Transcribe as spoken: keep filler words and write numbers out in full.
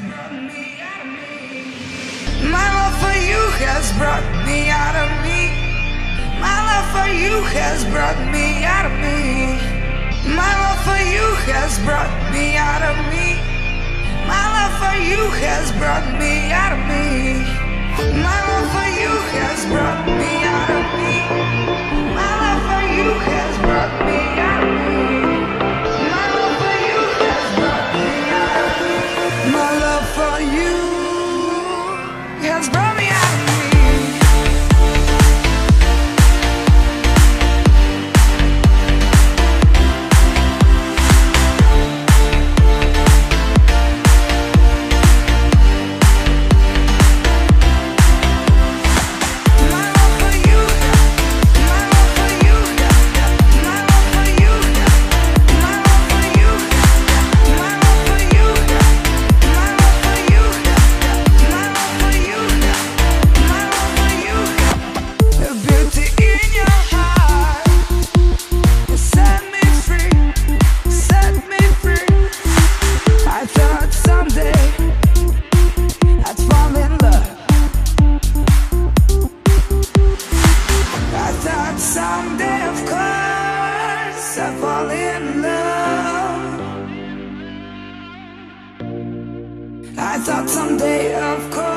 My love for you has brought me out of me. My love for you has brought me out of me. My love for you has brought me out of me. My love for you has brought me out of me. My love for you has brought me out of me. My love for you has brought me out of me. My love for you has brought me out of me. My love for you has brought me out of me. Someday, of course, I fall in love. I thought someday, of course.